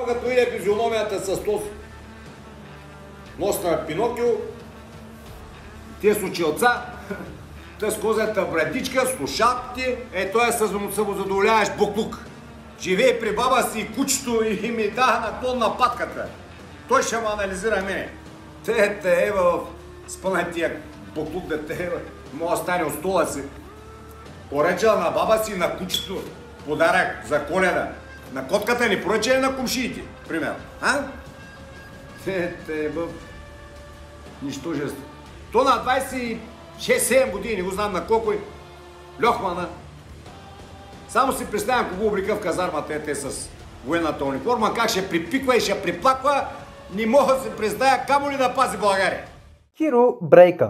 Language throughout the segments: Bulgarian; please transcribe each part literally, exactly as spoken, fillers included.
само като иде физиономията с този нос на Пинокио, тия с очилца, тъй с козата брадичка, слушалките, е той е с самозадоволяващ буклук. Живее при баба си и кучето и ми дава наклон на патката. Той ще ме анализира мене. Те те е в спънат тия буклук да те е, мога стане от стола си. Поръчала на баба си на кучето подарък за Коледа. На котката ни поръча на кумшиите, примерно. А? Те те е в нищожество. То на двайсет и шест седем години, не го знам на колко е, Льохмана. Само си представям кого облика в казармата ете с военната униформа, как ще припиква и ще приплаква, не мога да се представя камо ли да пази България. Киро Брейка.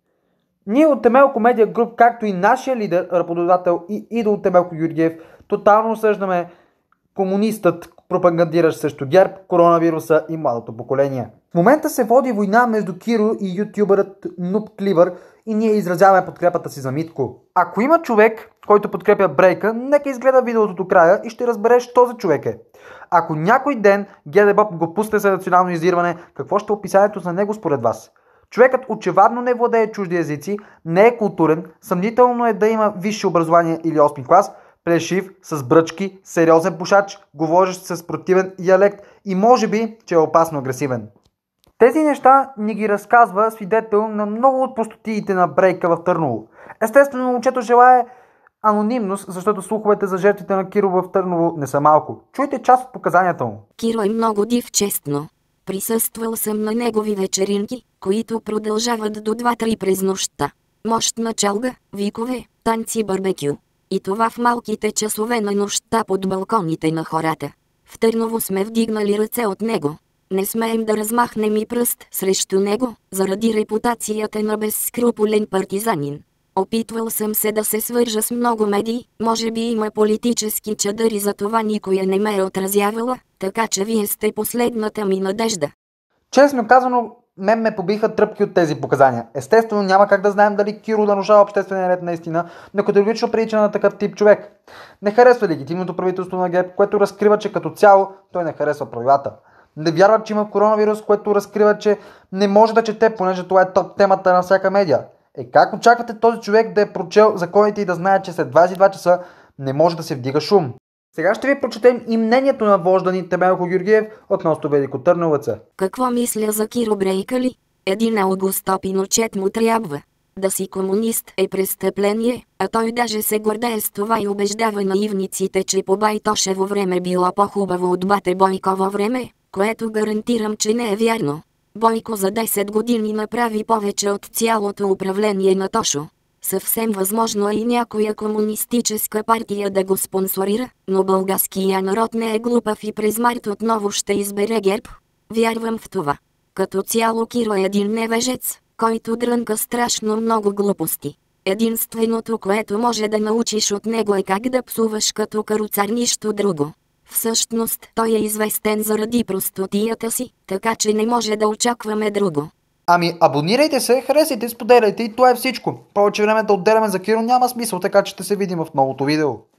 Ние от Темелко Комедия Груп, както и нашия лидер, работодател и идол Темелко Георгиев, тотално осъждаме комунистът, пропагандиращ срещу ГЕРБ, коронавируса и младото поколение. В момента се води война между Киро и ютубърът Нуб Кливър и ние изразяваме подкрепата си за Митко. Ако има човек, който подкрепя Брейка, нека изгледа видеото до края и ще разбереш, що за човек е. Ако някой ден ГДБОП го пусне за национално издирване, какво ще е описанието за него според вас? Човекът очевадно не владее чужди езици, не е културен, съмнително е да има висше образование или осми клас, плешив, с бръчки, сериозен пушач, говорещ с противен диалект и може би, че е опасно агресивен. Тези неща ни ги разказва свидетел на много от простотиите на Брейка в Търново. Естествено, момчето желае анонимност, защото слуховете за жертвите на Киро в Търново не са малко. Чуйте част от показанията му. Киро е много див, честно. Присъствал съм на негови вечеринки, които продължават до два-три през нощта. Мощна чалга, викове, танци, барбекю. И това в малките часове на нощта под балконите на хората. В Търново сме вдигнали ръце от него. Не смеем да размахнем и пръст срещу него, заради репутацията на безскрупулен партизанин. Опитвал съм се да се свържа с много медии, може би има политически чадъри, за това никоя не ме е отразявала, така че вие сте последната ми надежда. Честно казано, мен ме побиха тръпки от тези показания. Естествено, няма как да знаем дали Киро нарушава обществения ред наистина, но категорично прилича на такъв тип човек. Не харесва легитимното правителство на ГЕРБ, което разкрива, че като цяло той не харесва правилата. Не вярва, че има коронавирус, което разкрива, че не може да чете, понеже това е топ темата на всяка медия. Е, как очаквате този човек да е прочел законите и да знае, че след двайсет и два часа не може да се вдига шум? Сега ще ви прочетем и мнението на вожда ни Темелко Георгиев относно Велико Търновеца. Какво мисля за Киро Брейка ли? Един Аугустопиночет му трябва. Да си комунист е престъпление, а той даже се гордее с това и убеждава наивниците, че по Байтошево време било по-хубаво от бате Бойково време, което гарантирам, че не е вярно. Бойко за десет години направи повече от цялото управление на Тошо. Съвсем възможно е и някоя комунистическа партия да го спонсорира, но българския народ не е глупав и през март отново ще избере ГЕРБ. Вярвам в това. Като цяло Киро е един невежец, който дрънка страшно много глупости. Единственото, което може да научиш от него е как да псуваш като каруцар, нищо друго. Всъщност той е известен заради простотията си, така че не може да очакваме друго. Ами абонирайте се, харесайте, споделяйте и това е всичко. Повече време да отделяме за Киро няма смисъл, така че ще се видим в новото видео.